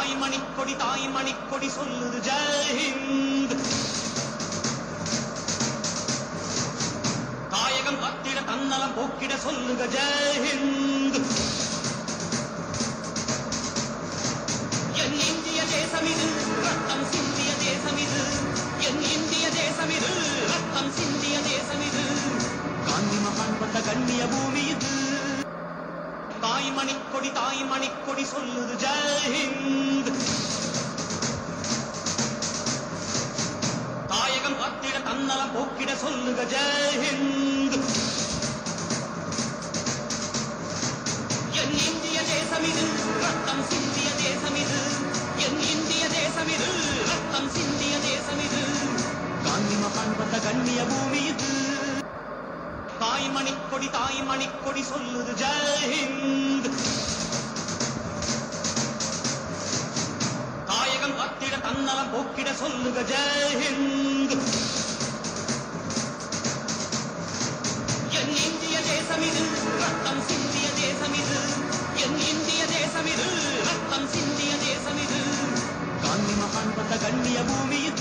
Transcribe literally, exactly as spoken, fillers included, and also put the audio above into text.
தாய் மணிக்கொடி தாய் மணிக்கொடி சொல்லுது ஜெய் ஹிந்த். தாயகம் காத்திட தன்னலம் போக்கிட சொல்லுக ஜெய் ஹிந்த். என் இந்திய தேசம் இது ரத்தம் சிந்திய தேசம் இது. என் இந்திய தேசம் இது ரத்தம் சிந்திய தேசம் இது. காந்தி மகான் பட்ட கண்ணிய பூமி இது. தாய் மணிக்கொடி தாய் மணிக்கொடி சொல்லுது ஜெய் ஹிந்த். தாயகம் காத்திட தன்னலம் போக்கிட சொல்லுக ஜெய் ஹிந்த். என் இந்திய தேசம் இது ரத்தம் சிந்திய தேசம் இது. என் இந்திய தேசம் இது ரத்தம் சிந்திய தேசம் இது. காந்தி மகான் பட்ட கண்ணிய பூமி இது. தாய் மணிக்கொடி தாய் மணிக்கொடி சொல்லுது ஜெய் ஹிந்த். தாயகம் காத்திட தன்னலம் போக்கிட சொல்லுக ஜெய் ஹிந்த். என் இந்திய தேசம் இது ரத்தம் சிந்திய தேசம் இது. என் இந்திய தேசம் இது ரத்தம் சிந்திய தேசம் இது. காந்தி மகான் பட்ட கண்ணிய பூமி இது.